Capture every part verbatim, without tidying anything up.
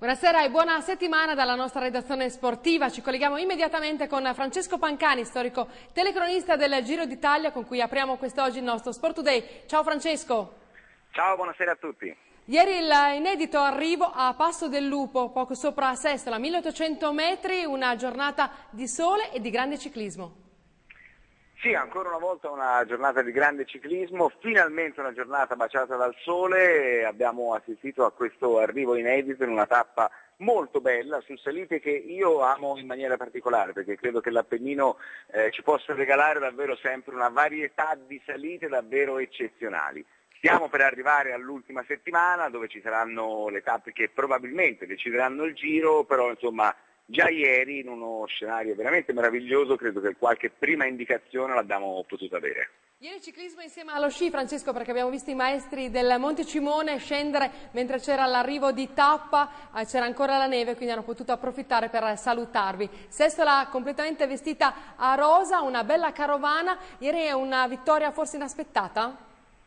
Buonasera e buona settimana dalla nostra redazione sportiva. Ci colleghiamo immediatamente con Francesco Pancani, storico telecronista del Giro d'Italia, con cui apriamo quest'oggi il nostro Sport Today. Ciao Francesco. Ciao, buonasera a tutti. Ieri il inedito arrivo a Passo del Lupo, poco sopra Sestola, milleottocento metri, una giornata di sole e di grande ciclismo. Sì, ancora una volta una giornata di grande ciclismo, finalmente una giornata baciata dal sole, abbiamo assistito a questo arrivo inedito in una tappa molto bella su salite che io amo in maniera particolare, perché credo che l'Appennino eh, ci possa regalare davvero sempre una varietà di salite davvero eccezionali. Stiamo per arrivare all'ultima settimana dove ci saranno le tappe che probabilmente decideranno il giro, però insomma già ieri in uno scenario veramente meraviglioso credo che qualche prima indicazione l'abbiamo potuta avere. Ieri ciclismo insieme allo sci, Francesco, perché abbiamo visto i maestri del Monte Cimone scendere mentre c'era l'arrivo di tappa, c'era ancora la neve, quindi hanno potuto approfittare per salutarvi. Sestola completamente vestita a rosa, una bella carovana. Ieri è una vittoria forse inaspettata?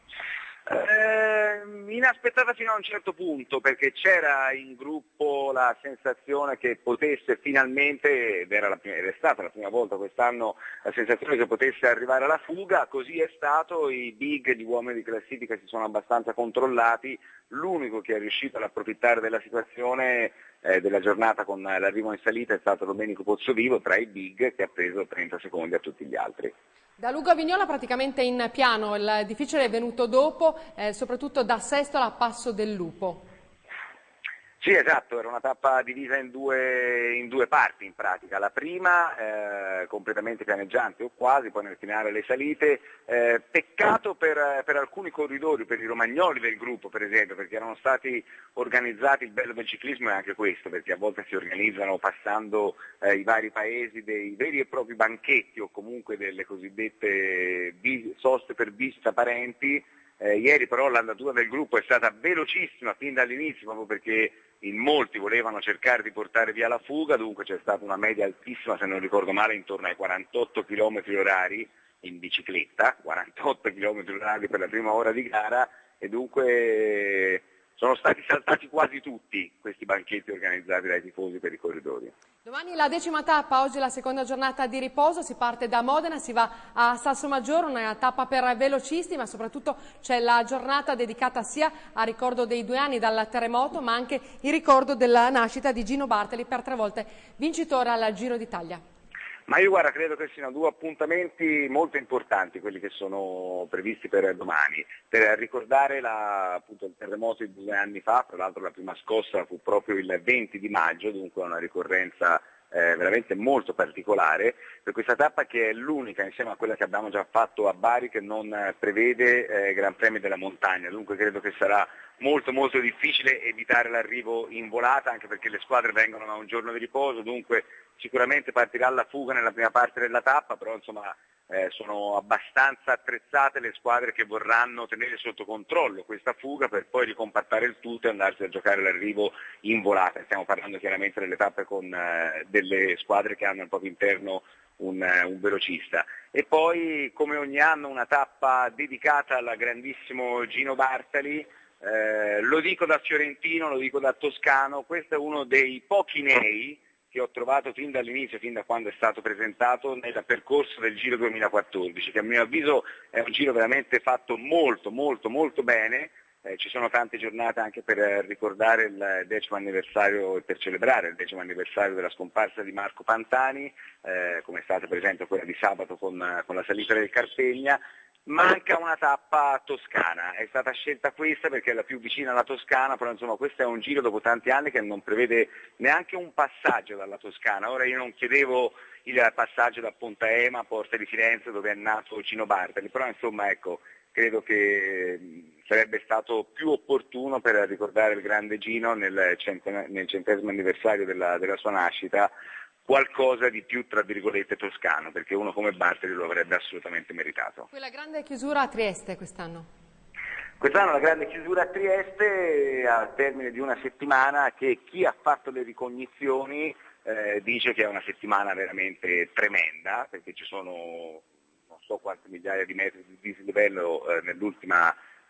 Eh, inaspettata fino a un certo punto, perché c'era in gruppo la sensazione che potesse finalmente, ed era, la prima, ed è stata la prima volta quest'anno, la sensazione che potesse arrivare alla fuga, così è stato, i big di uomini di classifica si sono abbastanza controllati, l'unico che è riuscito ad approfittare della situazione eh, della giornata con l'arrivo in salita è stato Domenico Pozzovivo tra i big, che ha preso trenta secondi a tutti gli altri. Da Lugo a Vignola praticamente in piano, il difficile è venuto dopo, eh, soprattutto da Sestola a Passo del Lupo. Sì, esatto, era una tappa divisa in due, in due parti in pratica. La prima eh, completamente pianeggiante o quasi, poi nel finale le salite. Eh, peccato per, per alcuni corridori, per i romagnoli del gruppo per esempio, perché erano stati organizzati, il bello del ciclismo è anche questo, perché a volte si organizzano passando eh, i vari paesi dei veri e propri banchetti o comunque delle cosiddette soste per visita parenti. Eh, ieri però l'andatura del gruppo è stata velocissima fin dall'inizio, proprio perché in molti volevano cercare di portare via la fuga, dunque c'è stata una media altissima, se non ricordo male, intorno ai quarantotto chilometri orari in bicicletta, quarantotto chilometri orari per la prima ora di gara, e dunque sono stati saltati quasi tutti questi banchetti organizzati dai tifosi per i corridori. Domani la decima tappa, oggi la seconda giornata di riposo, si parte da Modena, si va a Salsomaggiore, una tappa per velocisti, ma soprattutto c'è la giornata dedicata sia a ricordo dei due anni dal terremoto, ma anche il ricordo della nascita di Gino Bartali, per tre volte vincitore al Giro d'Italia. Ma io guarda, credo che siano due appuntamenti molto importanti quelli che sono previsti per domani, per ricordare la, appunto, il terremoto di due anni fa, tra l'altro la prima scossa fu proprio il venti di maggio, dunque una ricorrenza eh, veramente molto particolare, per questa tappa che è l'unica insieme a quella che abbiamo già fatto a Bari che non prevede eh, Gran Premio della Montagna, dunque credo che sarà molto molto difficile evitare l'arrivo in volata, anche perché le squadre vengono da un giorno di riposo, dunque sicuramente partirà la fuga nella prima parte della tappa, però insomma eh, sono abbastanza attrezzate le squadre che vorranno tenere sotto controllo questa fuga per poi ricompattare il tutto e andarsi a giocare l'arrivo in volata. Stiamo parlando chiaramente delle tappe con eh, delle squadre che hanno al proprio interno un, eh, un velocista. E poi come ogni anno una tappa dedicata al grandissimo Gino Bartali. Eh, lo dico da fiorentino, lo dico da toscano, questo è uno dei pochi nei che ho trovato fin dall'inizio, fin da quando è stato presentato nel percorso del Giro duemilaquattordici, che a mio avviso è un giro veramente fatto molto molto molto bene. Eh, ci sono tante giornate anche per ricordare il decimo anniversario e per celebrare il decimo anniversario della scomparsa di Marco Pantani, eh, come è stata per esempio quella di sabato con, con la salita del Carpegna. Manca una tappa toscana, è stata scelta questa perché è la più vicina alla Toscana, però insomma questo è un giro dopo tanti anni che non prevede neanche un passaggio dalla Toscana. Ora io non chiedevo il passaggio da Ponta Ema a Porta di Firenze dove è nato Gino Bartali, però insomma ecco, credo che sarebbe stato più opportuno per ricordare il grande Gino nel, centesimo, nel centesimo anniversario della, della sua nascita qualcosa di più tra virgolette toscano, perché uno come Bartali lo avrebbe assolutamente meritato. Quella grande chiusura a Trieste quest'anno? Quest'anno la grande chiusura a Trieste al termine di una settimana che chi ha fatto le ricognizioni eh, dice che è una settimana veramente tremenda, perché ci sono non so quante migliaia di metri di dislivello eh, nell'ultima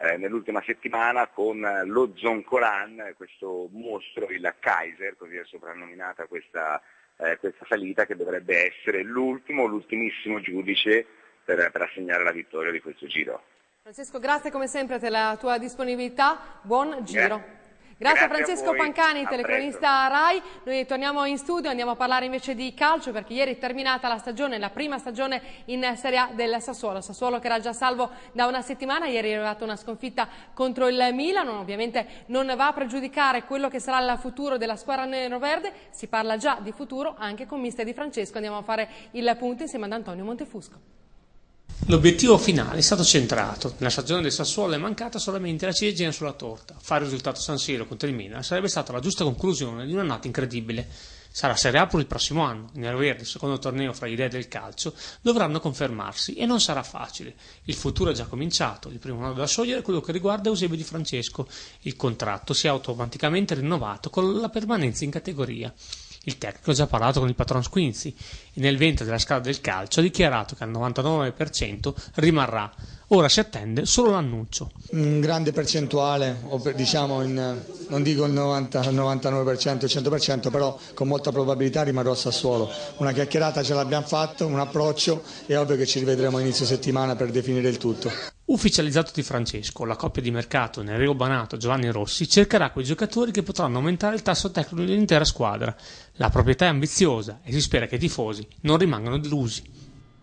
eh, nell'ultima settimana con lo Zoncolan, questo mostro, il Kaiser, così è soprannominata questa, eh, questa salita, che dovrebbe essere l'ultimo, l'ultimissimo giudice per, per assegnare la vittoria di questo giro. Francesco, grazie come sempre per la tua disponibilità, buon giro. Grazie. Grazie, Grazie a Francesco a Pancani, a telecronista Rai. Noi torniamo in studio, andiamo a parlare invece di calcio, perché ieri è terminata la stagione, la prima stagione in Serie A del Sassuolo. Sassuolo che era già salvo da una settimana, ieri è arrivata una sconfitta contro il Milan, ovviamente non va a pregiudicare quello che sarà il futuro della squadra neroverde, si parla già di futuro anche con mister Di Francesco. Andiamo a fare il punto insieme ad Antonio Montefusco. L'obiettivo finale è stato centrato. Nella stagione del Sassuolo è mancata solamente la ciliegina sulla torta. Fare il risultato a San Siro contro il Milan sarebbe stata la giusta conclusione di un'annata incredibile. Sarà Serie A pure il prossimo anno. I neroverdi, il secondo torneo fra i re del calcio, dovranno confermarsi e non sarà facile. Il futuro è già cominciato. Il primo nodo da sciogliere è quello che riguarda Eusebio Di Francesco. Il contratto si è automaticamente rinnovato con la permanenza in categoria. Il tecnico ha già parlato con il patron Squinzi e nel ventre della scala del calcio ha dichiarato che al novantanove per cento rimarrà. Ora si attende solo l'annuncio. Un grande percentuale, o per, diciamo in, non dico il novanta, il novantanove per cento, il cento per cento, però con molta probabilità rimarrò a Sassuolo. Una chiacchierata ce l'abbiamo fatto, un approccio, è ovvio che ci rivedremo a inizio settimana per definire il tutto. Ufficializzato Di Francesco, la coppia di mercato Nereo Banato Giovanni Rossi cercherà quei giocatori che potranno aumentare il tasso tecnico dell'intera squadra. La proprietà è ambiziosa e si spera che i tifosi non rimangano delusi.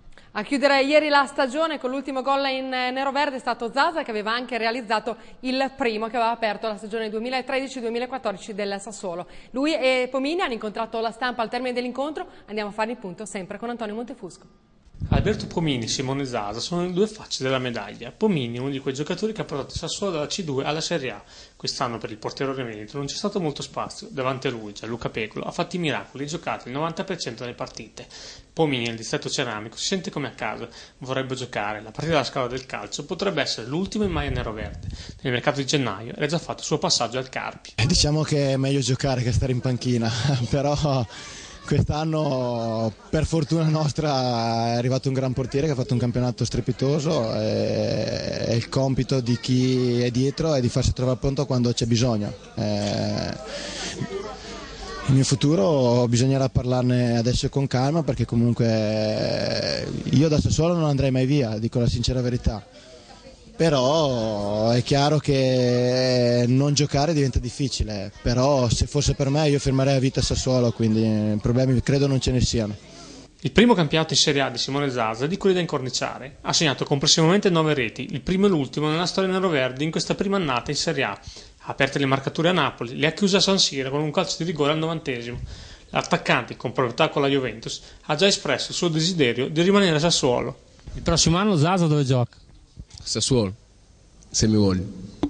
A chiudere ieri la stagione con l'ultimo gol in neroverde è stato Zaza, che aveva anche realizzato il primo che aveva aperto la stagione duemilatredici duemilaquattordici del Sassuolo. Lui e Pomini hanno incontrato la stampa al termine dell'incontro. Andiamo a fare il punto sempre con Antonio Montefusco. Alberto Pomini e Simone Zaza sono le due facce della medaglia. Pomini è uno di quei giocatori che ha portato Sassuolo dalla C due alla Serie A. Quest'anno per il portiere veneto non c'è stato molto spazio. Davanti a lui Gianluca Pecolo ha fatto i miracoli e giocato il novanta per cento delle partite. Pomini nel distretto ceramico si sente come a casa, vorrebbe giocare. La partita della scala del calcio potrebbe essere l'ultima in maglia neroverde. Nel mercato di gennaio era già fatto il suo passaggio al Carpi. Diciamo che è meglio giocare che stare in panchina, però quest'anno per fortuna nostra è arrivato un gran portiere che ha fatto un campionato strepitoso e il compito di chi è dietro è di farsi trovare pronto quando c'è bisogno. Il mio futuro bisognerà parlarne adesso con calma, perché comunque io da Sassuolo non andrei mai via, dico la sincera verità. Però è chiaro che non giocare diventa difficile, però se fosse per me io firmerei a vita Sassuolo, quindi problemi credo non ce ne siano. Il primo campionato in Serie A di Simone Zaza è di quelli da incorniciare. Ha segnato complessivamente nove reti, il primo e l'ultimo nella storia neroverdi in questa prima annata in Serie A. Ha aperto le marcature a Napoli, le ha chiuse a San Siro con un calcio di rigore al novantesimo. L'attaccante, con proprietà con la Juventus, ha già espresso il suo desiderio di rimanere a Sassuolo. Il prossimo anno Zaza dove gioca? Sassuolo, se mi vuole.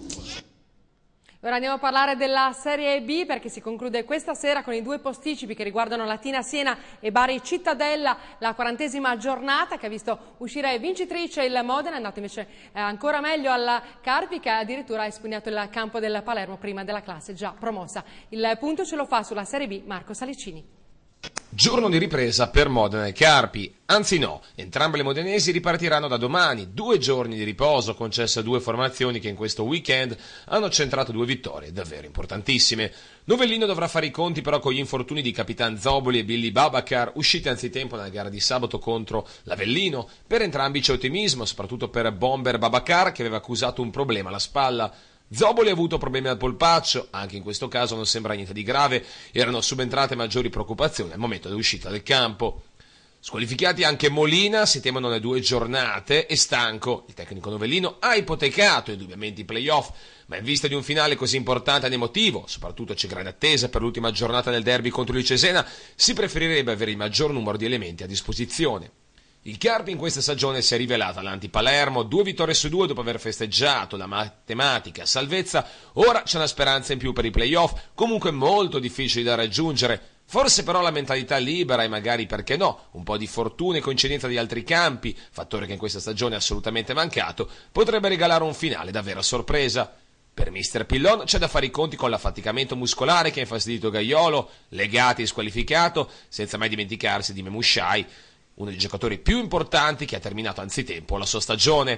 Ora andiamo a parlare della Serie B, perché si conclude questa sera con i due posticipi che riguardano Latina Siena e Bari Cittadella, la quarantesima giornata che ha visto uscire vincitrice il Modena, è andato invece eh, ancora meglio alla Carpi, che addirittura ha espugnato il campo del Palermo prima della classe già promossa. Il punto ce lo fa sulla Serie B Marco Salicini. Giorno di ripresa per Modena e Carpi, anzi no, entrambe le modenesi ripartiranno da domani, due giorni di riposo concessi a due formazioni che in questo weekend hanno centrato due vittorie davvero importantissime. Novellino dovrà fare i conti però con gli infortuni di Capitan Zoboli e Billy Babacar, usciti anzitempo nella gara di sabato contro l'Avellino. Per entrambi c'è ottimismo, soprattutto per Bomber Babacar, che aveva accusato un problema alla spalla. Zoboli ha avuto problemi al polpaccio, anche in questo caso non sembra niente di grave, erano subentrate maggiori preoccupazioni al momento dell'uscita del campo. Squalificati anche Molina, si temono le due giornate, e Stanco. Il tecnico novellino ha ipotecato indubbiamente i play-off, ma in vista di un finale così importante ed emotivo, soprattutto c'è grande attesa per l'ultima giornata del derby contro il Cesena, si preferirebbe avere il maggior numero di elementi a disposizione. Il Carpi in questa stagione si è rivelata l'anti-Palermo, due vittorie su due dopo aver festeggiato la matematica salvezza. Ora c'è una speranza in più per i play-off, comunque molto difficili da raggiungere. Forse però la mentalità libera e magari, perché no, un po' di fortuna e coincidenza di altri campi, fattore che in questa stagione è assolutamente mancato, potrebbe regalare un finale davvero a sorpresa. Per mister Pillon c'è da fare i conti con l'affaticamento muscolare che ha infastidito Gaiolo, Legati squalificato, senza mai dimenticarsi di Memushai, uno dei giocatori più importanti che ha terminato anzitempo la sua stagione.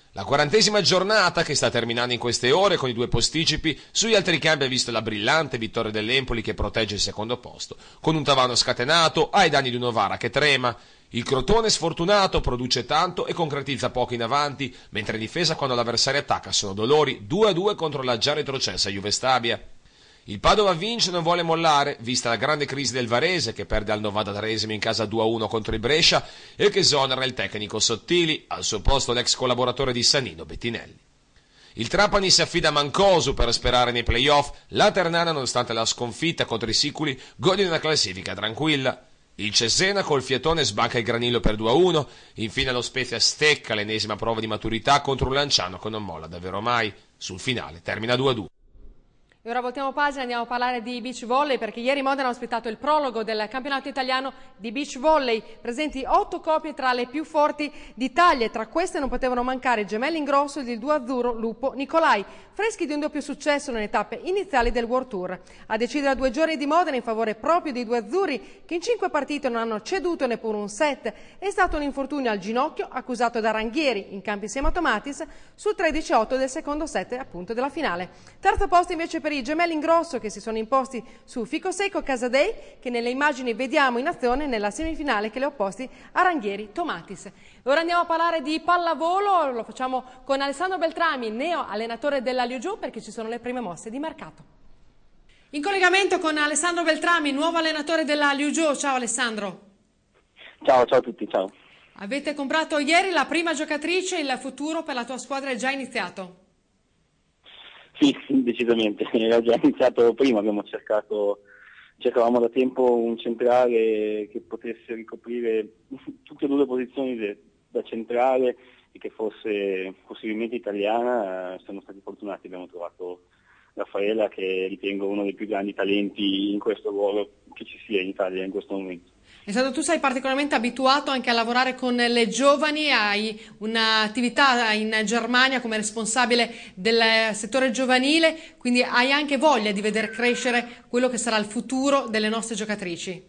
La quarantesima giornata che sta terminando in queste ore con i due posticipi, sugli altri campi ha visto la brillante vittoria dell'Empoli che protegge il secondo posto, con un Tavano scatenato ai danni di un Novara che trema. Il Crotone sfortunato produce tanto e concretizza poco in avanti, mentre in difesa quando l'avversario attacca sono dolori due a due contro la già retrocessa Juve Stabia. Il Padova vince e non vuole mollare, vista la grande crisi del Varese che perde al novantatreesimo in casa due a uno contro il Brescia e che esonera il tecnico Sottili, al suo posto l'ex collaboratore di Sannino Bettinelli. Il Trapani si affida a Mancosu per sperare nei playoff, la Ternana nonostante la sconfitta contro i Siculi gode di una classifica tranquilla. Il Cesena col fiatone sbanca il Granillo per due a uno, infine lo Spezia stecca l'ennesima prova di maturità contro un Lanciano che non molla davvero mai, sul finale termina due a due. E ora voltiamo pagina, andiamo a parlare di beach volley perché ieri Modena ha ospitato il prologo del campionato italiano di beach volley, presenti otto coppie tra le più forti d'Italia e tra queste non potevano mancare i gemelli Ingrosso ed il duo azzurro Lupo Nicolai, freschi di un doppio successo nelle tappe iniziali del World Tour. A decidere a due giorni di Modena in favore proprio dei due azzurri che in cinque partite non hanno ceduto neppure un set è stato un infortunio al ginocchio accusato da Ranghieri in campo insieme a Tomatis sul tredici a otto del secondo set appunto della finale. Terzo posto invece per i gemelli Ingrosso che si sono imposti su Ficoseco Casadei che nelle immagini vediamo in azione nella semifinale che le ha opposti a Ranghieri Tomatis. Ora andiamo a parlare di pallavolo, lo facciamo con Alessandro Beltrami, neo allenatore della Liugiù perché ci sono le prime mosse di mercato. In collegamento con Alessandro Beltrami, nuovo allenatore della Liugiù. Ciao Alessandro. Ciao, ciao a tutti, ciao. Avete comprato ieri la prima giocatrice, il futuro per la tua squadra è già iniziato? Sì, decisamente, era già iniziato prima, abbiamo cercato, cercavamo da tempo un centrale che potesse ricoprire tutte e due le posizioni de, da centrale e che fosse possibilmente italiana, siamo stati fortunati, abbiamo trovato Raffaella che ritengo uno dei più grandi talenti in questo ruolo che ci sia in Italia in questo momento. Alessandro, tu sei particolarmente abituato anche a lavorare con le giovani, hai un'attività in Germania come responsabile del settore giovanile, quindi hai anche voglia di vedere crescere quello che sarà il futuro delle nostre giocatrici.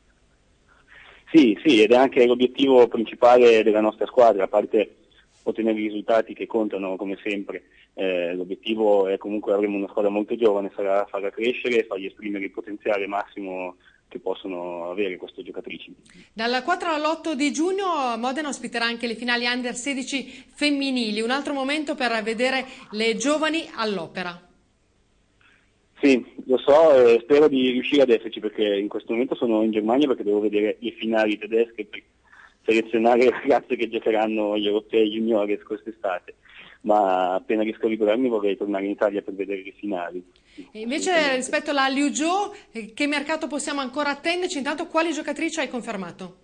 Sì, sì, ed è anche l'obiettivo principale della nostra squadra, a parte ottenere i risultati che contano come sempre. Eh, l'obiettivo è comunque avremo una squadra molto giovane, sarà farla crescere e fargli esprimere il potenziale massimo che possono avere queste giocatrici. Dal quattro all'otto di giugno Modena ospiterà anche le finali under sedici femminili, un altro momento per vedere le giovani all'opera. Sì, lo so e spero di riuscire ad esserci perché in questo momento sono in Germania perché devo vedere le finali tedesche per selezionare le ragazze che giocheranno gli europei juniores quest'estate, ma appena riesco a liberarmi vorrei tornare in Italia per vedere le finali. E invece rispetto alla Liugiù, che mercato possiamo ancora attenderci? Intanto quali giocatrici hai confermato?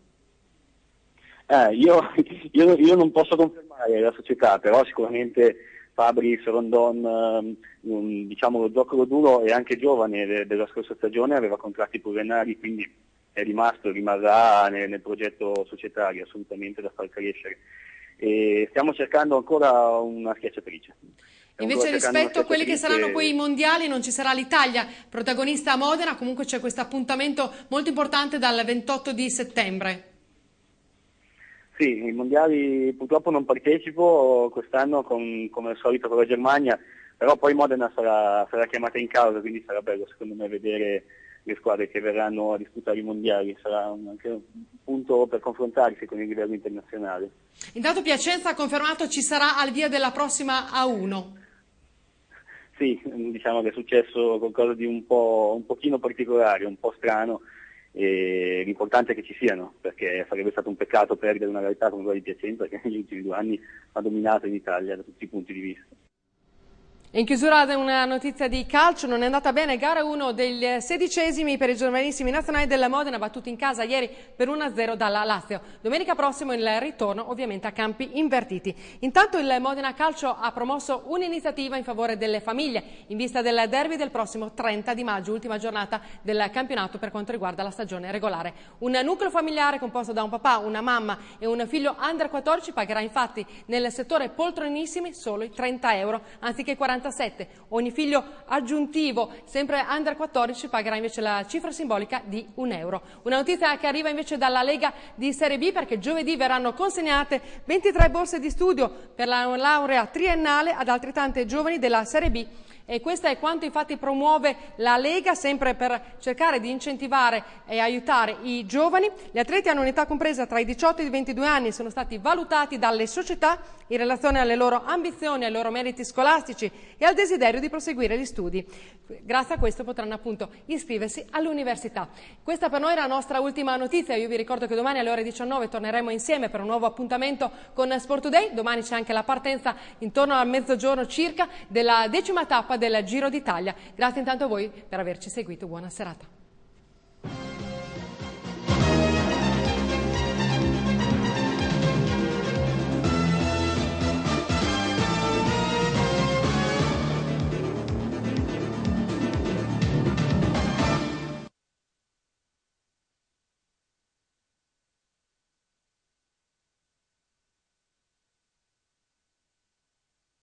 Eh, io, io, io non posso confermare la società, però sicuramente Fabris, Rondon, um, diciamo lo zoccolo duro è anche giovane de, della scorsa stagione, aveva contratti pluriennali, quindi è rimasto, rimarrà nel, nel progetto societario assolutamente da far crescere. E stiamo cercando ancora una schiacciatrice. Invece rispetto a quelli che saranno poi i mondiali non ci sarà l'Italia protagonista a Modena, comunque c'è questo appuntamento molto importante dal ventotto di settembre. Sì, i mondiali purtroppo non partecipo quest'anno con, come al solito con la Germania, però poi Modena sarà, sarà chiamata in causa, quindi sarà bello secondo me vedere le squadre che verranno a disputare i mondiali, sarà un, anche un punto per confrontarsi con il livello internazionale. Intanto Piacenza ha confermato ci sarà al via della prossima A uno. Sì, diciamo che è successo qualcosa di un po' un pochino particolare, un po' strano, e l'importante è che ci siano, perché sarebbe stato un peccato perdere una realtà come quella di Piacenza che negli ultimi due anni ha dominato in Italia da tutti i punti di vista. In chiusura una notizia di calcio, non è andata bene gara uno degli sedicesimi per i giovanissimi nazionali della Modena, battuti in casa ieri per uno a zero dalla Lazio. Domenica prossimo il ritorno ovviamente a campi invertiti. Intanto il Modena Calcio ha promosso un'iniziativa in favore delle famiglie in vista del derby del prossimo trenta di maggio, ultima giornata del campionato per quanto riguarda la stagione regolare. Un nucleo familiare composto da un papà, una mamma e un figlio under quattordici pagherà infatti nel settore poltronissimi solo i trenta euro anziché quaranta quarantasette. Ogni figlio aggiuntivo, sempre under quattordici, pagherà invece la cifra simbolica di un euro. Una notizia che arriva invece dalla Lega di Serie B, perché giovedì verranno consegnate ventitré borse di studio per la laurea triennale ad altri tante giovani della Serie B. E questo è quanto infatti promuove la Lega, sempre per cercare di incentivare e aiutare i giovani. Gli atleti hanno un'età compresa tra i diciotto e i ventidue anni e sono stati valutati dalle società in relazione alle loro ambizioni, ai loro meriti scolastici e al desiderio di proseguire gli studi. Grazie a questo potranno appunto iscriversi all'università. Questa per noi è la nostra ultima notizia. Io vi ricordo che domani alle ore diciannove torneremo insieme per un nuovo appuntamento con Sport Today. Domani c'è anche la partenza intorno al mezzogiorno circa della decima tappa del Giro d'Italia. Grazie intanto a voi per averci seguito. Buona serata.